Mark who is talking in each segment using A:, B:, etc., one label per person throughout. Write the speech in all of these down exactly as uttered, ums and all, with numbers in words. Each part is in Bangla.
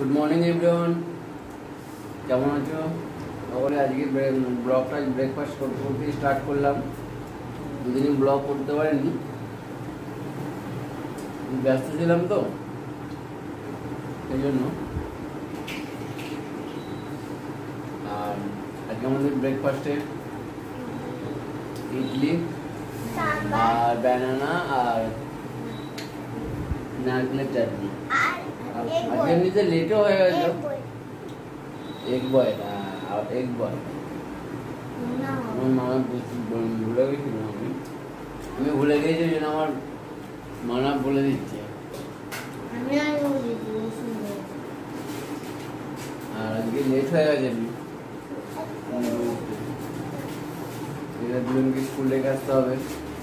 A: গুড মর্নিং এভরিওয়ান, কেমন আছো? তাহলে আজকে ব্লগটা ব্রেকফাস্ট করতে করতে স্টার্ট করলাম। দুদিন ব্লগ করতে পারিনি, ব্যস্ত ছিলাম তো সেই জন্য। আর আজকে আমাদের ব্রেকফাস্টে ইডলি আর ব্যানানা আর নারকেলের চাটনি। আজকে নিচে লেটও হয়ে গেছে। এগ বয় আর এগ বয় আমার মামা ভুলে গেছিল। আমি আমি ভুলে গিয়েছি, যেন আমার মানা বলে দিচ্ছে। আর আজকে লেট হয়ে গেছে। এরা দুজনকে স্কুল রেখে আসতে হবে।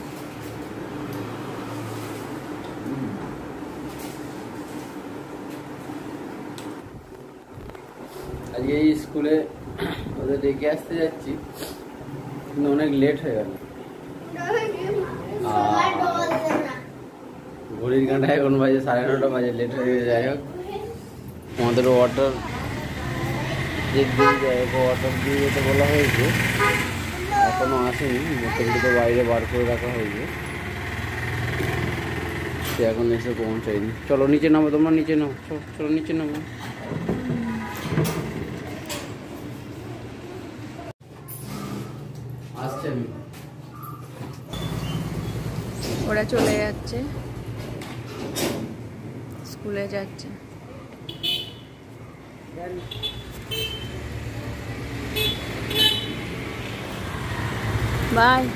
A: আজকে এই স্কুলে ওদের রেখে আসতে যাচ্ছি, কিন্তু অনেক লেট হয়ে গেল। ঘড়ির কাঁটায় এখন বাজে সাড়ে নটা বাজে, লেট হয়ে গেছে। যাই হোক, আমাদের ওয়াটার যে দিয়ে যায় ওয়াটার দিয়ে যেতে বলা হয়েছে, এখনো আসেনি। বোতলটি তো বাইরে বার করে রাখা হয়েছে, সে এখন এসে পৌঁছায়নি। চলো নিচে নামো, তোমরা নিচে নামো, চলো নিচে নামো। আসছে,
B: ওরা চলে যাচ্ছে, স্কুলে যাচ্ছে। Bye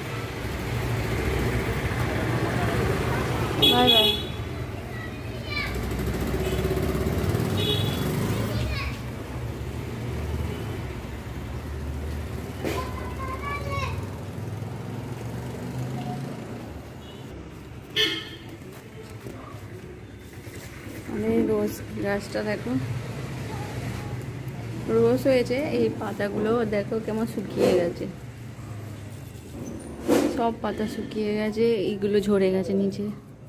B: bye bye. রোজ গাছটা দেখো, রোজ হয়েছে। এই পাতাগুলো দেখো কেমন শুকিয়ে গেছে, সব পাতা শুকিয়ে গেছে। এইগুলো ঝরে গেছে নিচে,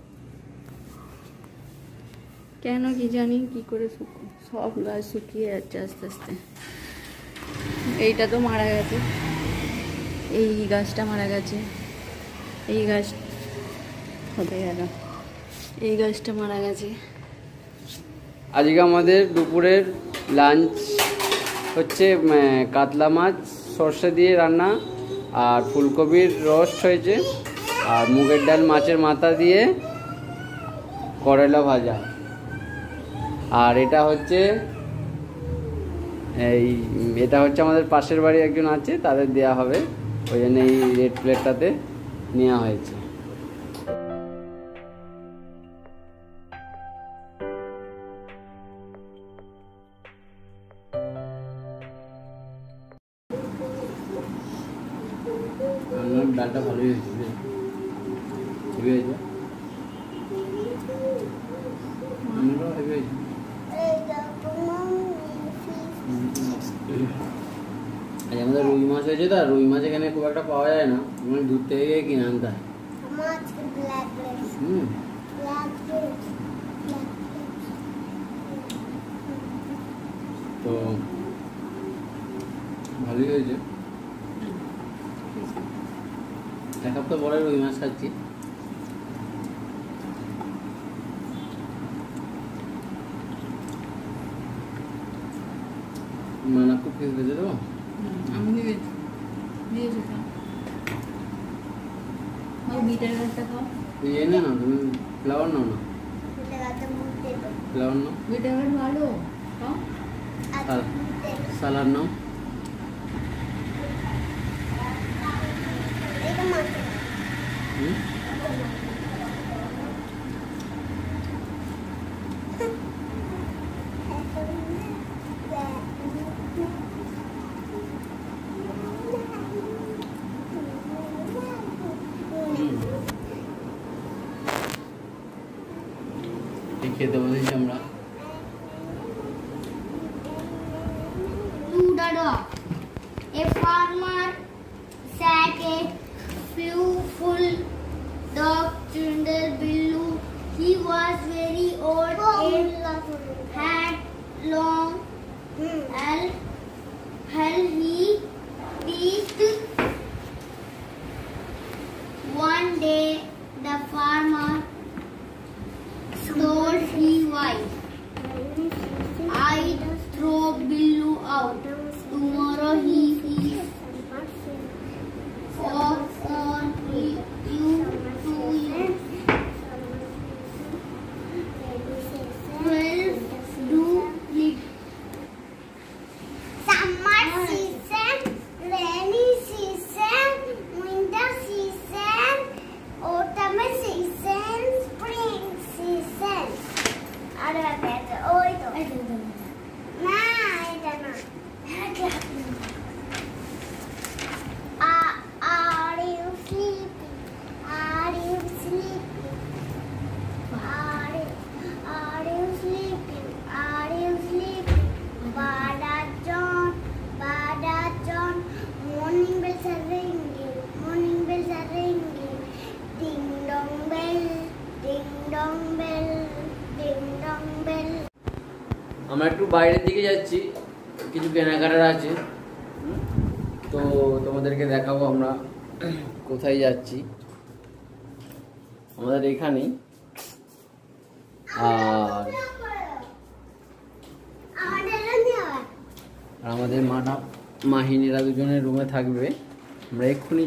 B: কেন কি জানি, কি করে সব গাছ শুকিয়ে যাচ্ছে আস্তে আস্তে। এইটা তো মারা গেছে, এই গাছটা মারা গেছে, এই গাছ হতে গেল, এই গাছটা মারা গেছে।
A: আজকে আমাদের দুপুরের লাঞ্চ হচ্ছে কাতলা মাছ সর্ষে দিয়ে রান্না, আর ফুলকপির রোস্ট হয়েছে, আর মুগের ডাল মাছের মাথা দিয়ে করলা ভাজা। আর এটা হচ্ছে এই এটা হচ্ছে আমাদের পাশের বাড়ি একজন আছে, তাদের দেয়া হবে, ওই জন্য এই রেড প্লেটটাতে নেওয়া হয়েছে। ডালটা ভালোই হয়েছে, হেভি হয়েছে, হেভি হয়েছে। আজ আমাদের রুই মাছ হয়েছে, তো রুই মাছ এখানে খুব একটা পাওয়া যায় না, মানে দূর থেকে গিয়ে কিনে আনতে হয়। হুম তো ভালোই হয়েছে। এক সপ্তাহ পরে রুই মাছ খাচ্ছি। মানা খুব খেয়ে দিয়েছে দেবো,
B: আমি দিয়েছি দিয়েছি বিটার গাছটা খাও।
A: এই নে না, তুমি ফ্লাওয়ার নাও না, ফ্লাওয়ার নাও,
B: বিটার গাছ ভালো,
A: সালাদ নাও। হুম খেতে বসেছি আমরা।
C: A farmer sat a few full dog brindle below. He was very old and had long hell hell he beat. One day the farmer told his wife, I throw Billu out. Tomorrow he is off on you to you. Twelve do it. Summer season, rainy season, winter season, autumn season, spring season. Ada kata, oh itu. Nah, itu nah. Are, are you sleeping? Are you sleeping? Are, are you sleeping? Are you sleeping? Bada John, Bada John, morning bells are ringing, morning bells are ringing. Ding dong bell, ding dong bell, ding dong bell.
A: আমরা একটু বাইরের দিকে যাচ্ছি, কিছু কেনাকাটার আছে, তো তোমাদেরকে দেখাবো আমরা কোথায় যাচ্ছি। আমাদের এখানেই, আর আমাদের মাটা মাহিনীরা দুজনের রুমে থাকবে। আমরা এক্ষুনি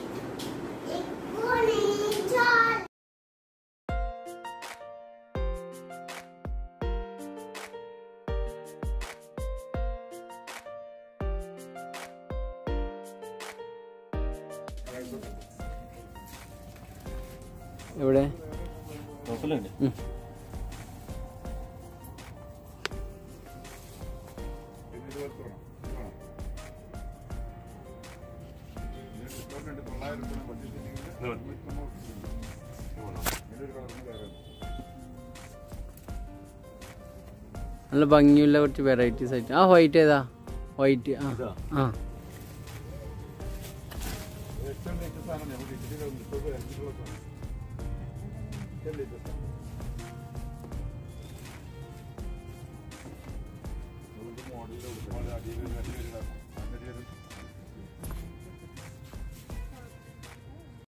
A: എവിടെ നല്ല ഭംഗിയുള്ള കുറച്ച് വെറൈറ്റീസ് ആയിട്ട്. ആ വൈറ്റ് ഏതാ? വൈറ്റ്. ആ ആ
D: മോഡൽ